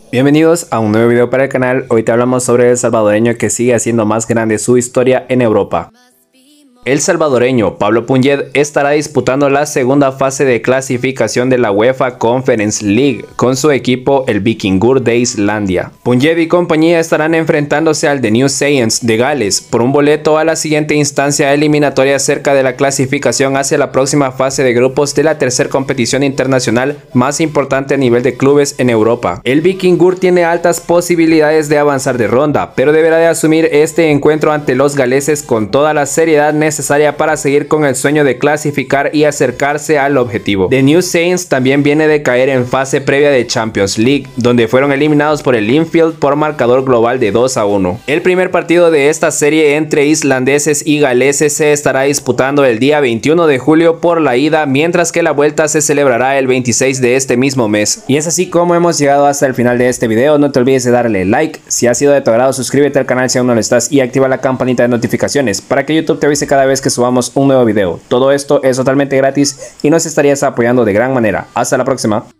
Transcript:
Bienvenidos a un nuevo video para el canal. Hoy te hablamos sobre el salvadoreño que sigue haciendo más grande su historia en Europa. El salvadoreño Pablo Punget estará disputando la segunda fase de clasificación de la UEFA Conference League con su equipo el Víkingur de Islandia. Punget y compañía estarán enfrentándose al The New Saints de Gales por un boleto a la siguiente instancia eliminatoria cerca de la clasificación hacia la próxima fase de grupos de la tercera competición internacional más importante a nivel de clubes en Europa. El Víkingur tiene altas posibilidades de avanzar de ronda, pero deberá de asumir este encuentro ante los galeses con toda la seriedad necesaria para seguir con el sueño de clasificar y acercarse al objetivo. The New Saints también viene de caer en fase previa de Champions League, donde fueron eliminados por el Linfield por marcador global de 2-1. El primer partido de esta serie entre islandeses y galeses se estará disputando el día 21 de julio por la ida, mientras que la vuelta se celebrará el 26 de este mismo mes. Y es así como hemos llegado hasta el final de este video. No te olvides de darle like. Si ha sido de tu agrado, suscríbete al canal si aún no lo estás y activa la campanita de notificaciones para que YouTube te avise cada vez que subamos un nuevo video. Todo esto es totalmente gratis y nos estarías apoyando de gran manera. Hasta la próxima.